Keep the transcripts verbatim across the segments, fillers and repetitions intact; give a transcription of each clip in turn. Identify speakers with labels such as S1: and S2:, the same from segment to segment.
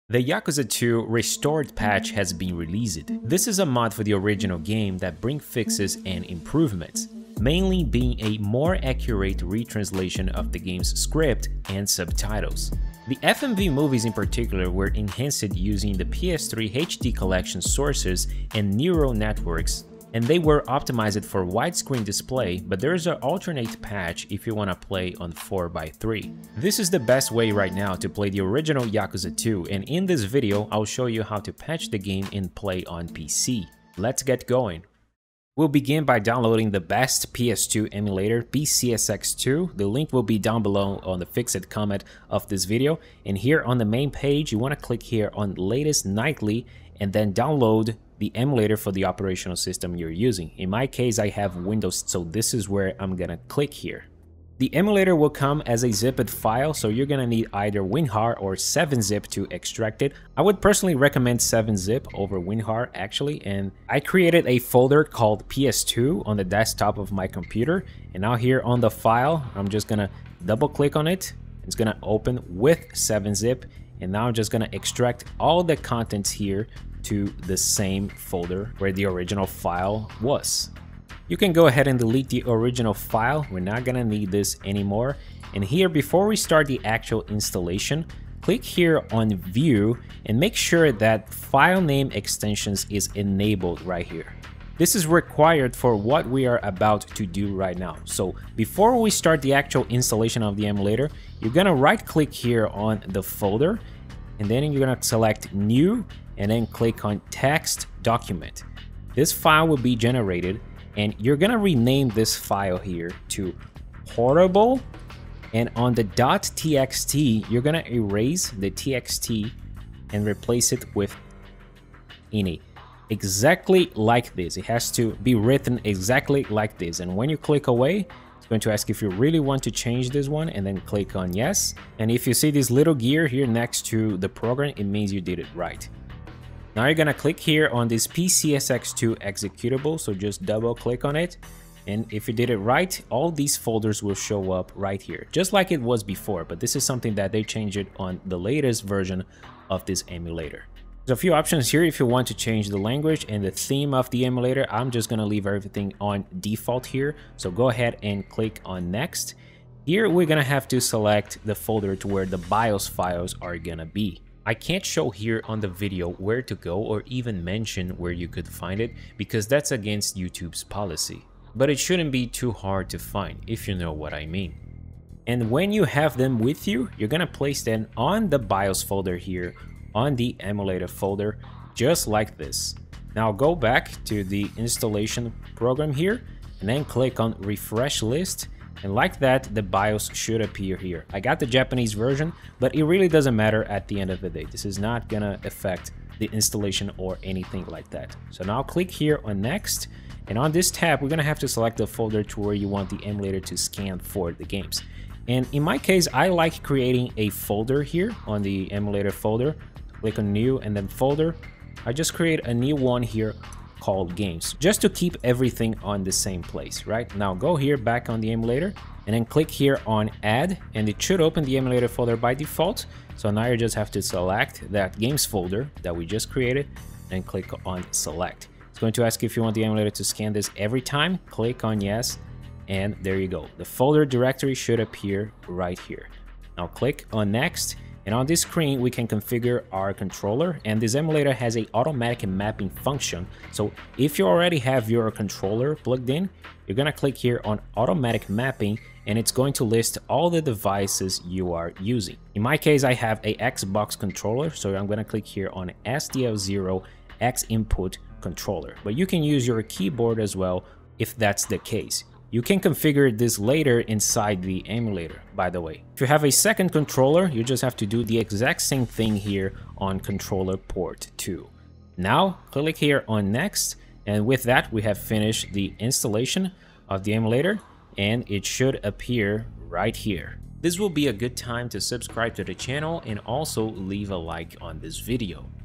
S1: The Yakuza two Restored patch has been released. This is a mod for the original game that brings fixes and improvements, mainly being a more accurate retranslation of the game's script and subtitles. The F M V movies in particular were enhanced using the P S three H D collection sources and neural networks, and they were optimized for widescreen display, but there is an alternate patch if you want to play on four by three. This is the best way right now to play the original Yakuza two, and in this video I'll show you how to patch the game and play on P C. Let's get going. We'll begin by downloading the best P S two emulator, P C S X two. The link will be down below on the fixed comment of this video. And here on the main page, you want to click here on latest nightly and then download the emulator for the operational system you're using. In my case, I have Windows, so this is where I'm gonna click here. The emulator will come as a zipped file, so you're gonna need either WinRAR or seven zip to extract it. I would personally recommend seven zip over WinRAR actually, and I created a folder called P S two on the desktop of my computer, and now here on the file, I'm just gonna double click on it. It's gonna open with seven zip, and now I'm just gonna extract all the contents here to the same folder where the original file was. You can go ahead and delete the original file. We're not gonna need this anymore. And here, before we start the actual installation, click here on View and make sure that File Name Extensions is enabled right here. This is required for what we are about to do right now. So before we start the actual installation of the emulator, you're gonna right click here on the folder, and then you're gonna select New, and then click on Text Document. This file will be generated, and you're gonna rename this file here to Portable, and on the .txt, you're gonna erase the txt and replace it with ini. Exactly like this. It has to be written exactly like this, and when you click away, it's going to ask if you really want to change this one, and then click on yes. And if you see this little gear here next to the program, it means you did it right. Now you're gonna click here on this P C S X two executable, so just double click on it, and if you did it right, all these folders will show up right here, just like it was before, but this is something that they changed it on the latest version of this emulator. There's a few options here if you want to change the language and the theme of the emulator. I'm just gonna leave everything on default here, so go ahead and click on next. Here we're gonna have to select the folder to where the BIOS files are gonna be. I can't show here on the video where to go or even mention where you could find it because that's against YouTube's policy. But it shouldn't be too hard to find if you know what I mean. And when you have them with you, you're gonna place them on the BIOS folder here on the emulator folder, just like this. Now go back to the installation program here and then click on Refresh List. And like that, the BIOS should appear here. I got the Japanese version, but it really doesn't matter at the end of the day. This is not gonna affect the installation or anything like that. So now click here on Next, and on this tab, we're gonna have to select the folder to where you want the emulator to scan for the games. And in my case, I like creating a folder here on the emulator folder. Click on New and then Folder. I just create a new one here called Games, just to keep everything on the same place, right? Now go here back on the emulator and then click here on Add, and it should open the emulator folder by default. So now you just have to select that Games folder that we just created and click on Select. It's going to ask if you want the emulator to scan this every time. Click on Yes, and there you go. The folder directory should appear right here. Now click on Next. And on this screen, we can configure our controller, and this emulator has a automatic mapping function. So if you already have your controller plugged in, you're gonna click here on automatic mapping, and it's going to list all the devices you are using. In my case, I have a Xbox controller, so I'm gonna click here on S D L zero X input controller, but you can use your keyboard as well if that's the case. You can configure this later inside the emulator, by the way. If you have a second controller, you just have to do the exact same thing here on controller port two. Now, click here on Next, and with that, we have finished the installation of the emulator, and it should appear right here. This will be a good time to subscribe to the channel and also leave a like on this video.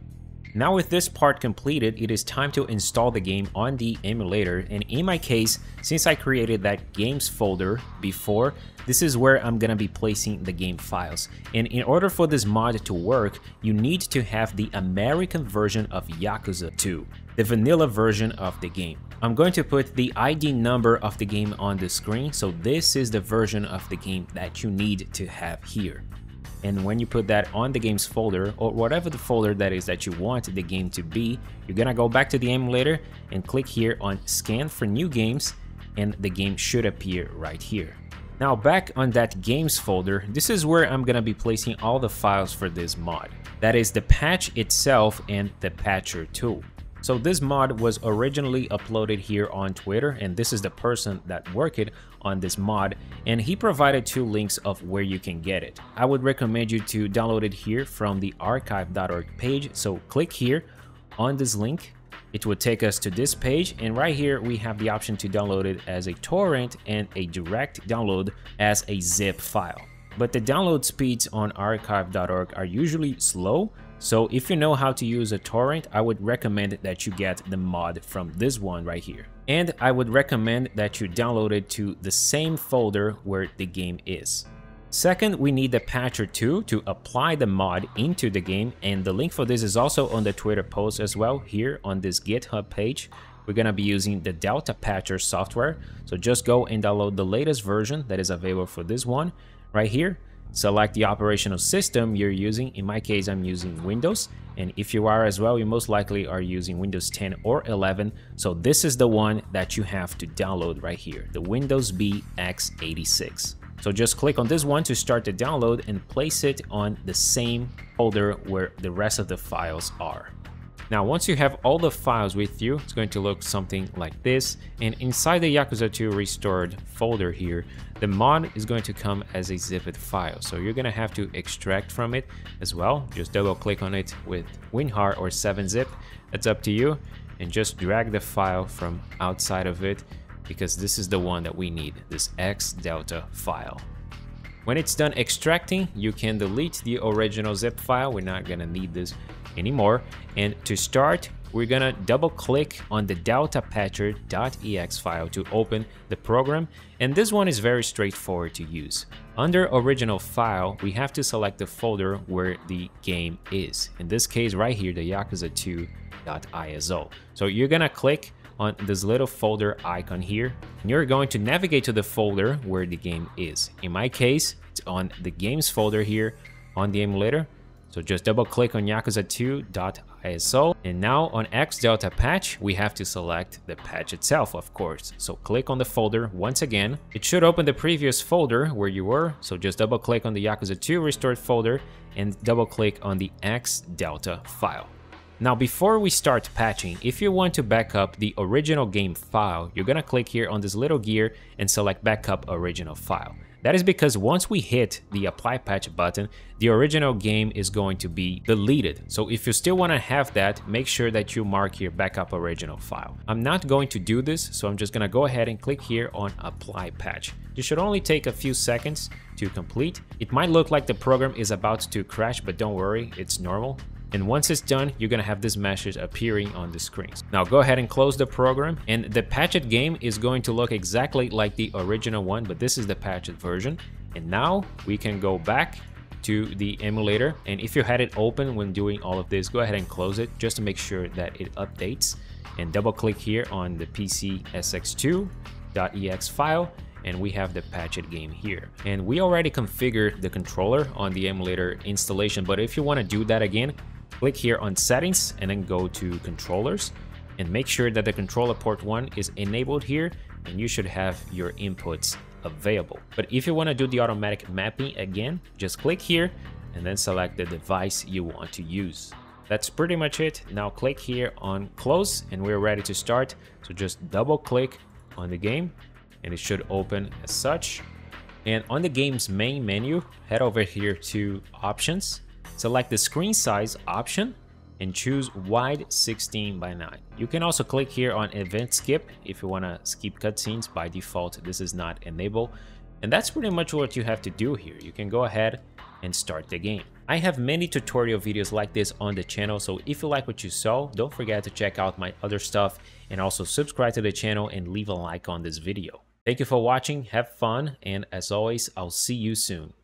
S1: Now with this part completed, it is time to install the game on the emulator, and in my case, since I created that games folder before, this is where I'm gonna be placing the game files. And in order for this mod to work, you need to have the American version of Yakuza two, the vanilla version of the game. I'm going to put the I D number of the game on the screen, so this is the version of the game that you need to have here. And when you put that on the games folder, or whatever the folder that is that you want the game to be, you're gonna go back to the emulator and click here on scan for new games, and the game should appear right here. Now back on that games folder, this is where I'm gonna be placing all the files for this mod. That is the patch itself and the patcher tool. So this mod was originally uploaded here on Twitter, and this is the person that worked on this mod, and he provided two links of where you can get it. I would recommend you to download it here from the archive dot org page, so click here on this link. It would take us to this page, and right here we have the option to download it as a torrent and a direct download as a zip file. But the download speeds on archive dot org are usually slow, so if you know how to use a torrent, I would recommend that you get the mod from this one right here. And I would recommend that you download it to the same folder where the game is. Second, we need the patcher two to apply the mod into the game, and the link for this is also on the Twitter post as well here on this GitHub page. We're gonna be using the Delta Patcher software, so just go and download the latest version that is available for this one right here. Select the operational system you're using. In my case, I'm using Windows, and if you are as well, you most likely are using Windows ten or eleven, so this is the one that you have to download right here, the Windows B X eighty-six. So just click on this one to start the download and place it on the same folder where the rest of the files are. Now, once you have all the files with you, it's going to look something like this. And inside the Yakuza two Restored folder here, the mod is going to come as a zipped file. So you're going to have to extract from it as well. Just double click on it with WinRAR or seven zip. That's up to you. And just drag the file from outside of it, because this is the one that we need, this X Delta file. When it's done extracting, you can delete the original zip file. We're not gonna need this anymore. And to start, we're gonna double click on the delta patcher dot E X file to open the program. And this one is very straightforward to use. Under original file, we have to select the folder where the game is. In this case right here, the Yakuza two dot I S O. So you're gonna click on this little folder icon here, and you're going to navigate to the folder where the game is. In my case, it's on the games folder here on the emulator. So just double click on Yakuza two dot I S O, and now on X Delta Patch, we have to select the patch itself, of course. So click on the folder once again. It should open the previous folder where you were, so just double click on the Yakuza two Restored folder and double click on the X Delta file. Now, before we start patching, if you want to back up the original game file, you're gonna click here on this little gear and select Backup Original File. That is because once we hit the Apply Patch button, the original game is going to be deleted. So if you still wanna have that, make sure that you mark here Backup Original File. I'm not going to do this, so I'm just gonna go ahead and click here on Apply Patch. This should only take a few seconds to complete. It might look like the program is about to crash, but don't worry, it's normal. And once it's done, you're gonna have this message appearing on the screen. Now go ahead and close the program, and the patched game is going to look exactly like the original one, but this is the patched version. And now we can go back to the emulator, and if you had it open when doing all of this, go ahead and close it just to make sure that it updates, and double click here on the P C S X two dot E X file, and we have the patched game here. And we already configured the controller on the emulator installation, but if you want to do that again, click here on Settings and then go to Controllers, and make sure that the controller port one is enabled here, and you should have your inputs available. But if you want to do the automatic mapping again, just click here and then select the device you want to use. That's pretty much it. Now click here on Close, and we're ready to start. So just double click on the game and it should open as such. And on the game's main menu, head over here to Options, select the screen size option and choose wide sixteen by nine. You can also click here on event skip if you want to skip cutscenes. By default, this is not enabled. And that's pretty much what you have to do here. You can go ahead and start the game. I have many tutorial videos like this on the channel, so if you like what you saw, don't forget to check out my other stuff and also subscribe to the channel and leave a like on this video. Thank you for watching, have fun, and as always, I'll see you soon.